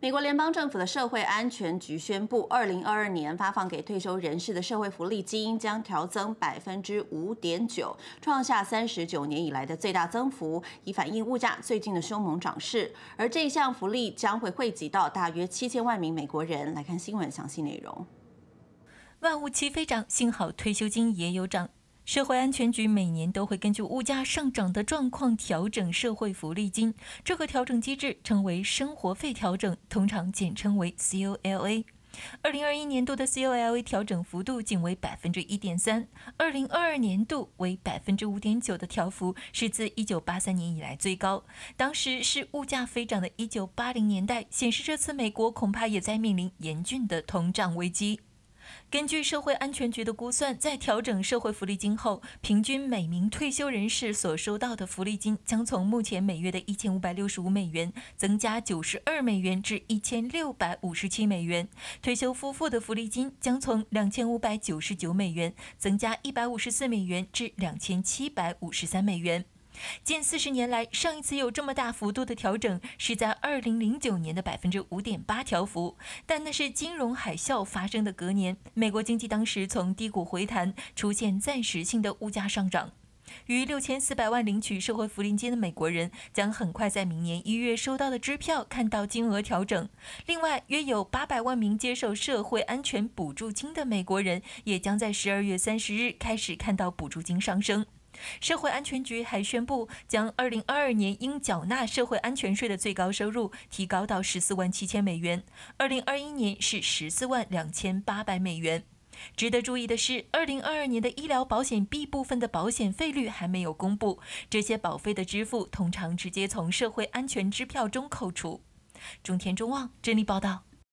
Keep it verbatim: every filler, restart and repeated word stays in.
美国联邦政府的社会安全局宣布，二零二二年发放给退休人士的社会福利金将调增百分之五点九，创下三十九年以来的最大增幅，以反映物价最近的凶猛涨势。而这一项福利将会惠及到大约七千万名美国人。来看新闻详细内容。 万物齐飞涨，幸好退休金也有涨。社会安全局每年都会根据物价上涨的状况调整社会福利金，这个调整机制称为生活费调整，通常简称为 C O L A。二零二一年度的 C O L A 调整幅度仅为百分之一点三，二零二二年度为百分之五点九的调幅是自一九八三年以来最高。当时是物价飞涨的一九八零年代，显示这次美国恐怕也在面临严峻的通胀危机。根据社会安全局的估算，在调整社会福利金后，平均每名退休人士所收到的福利金将从目前每月的一千五百六十五美元增加九十二美元至一千六百五十七美元。退休夫妇的福利金将从两千五百九十九美元增加一百五十四美元至两千七百五十三美元。近四十年来，上一次有这么大幅度的调整是在二零零九年的百分之五点八调幅，但那是金融海啸发生的隔年，美国经济当时从低谷回弹，出现暂时性的物价上涨。逾六千四百万领取社会福利金的美国人将很快在明年一月收到的支票看到金额调整。另外，约有八百万名接受社会安全补助金的美国人也将在十二月三十日开始看到补助金上升。社会安全局还宣布，将二零二二年应缴纳社会安全税的最高收入提高到十四万七千美元，二零二一年是十四万两千八百美元。值得注意的是，二零二二年的医疗保险 B 部分的保险费率还没有公布，这些保费的支付通常直接从社会安全支票中扣除。中天中望整理报道。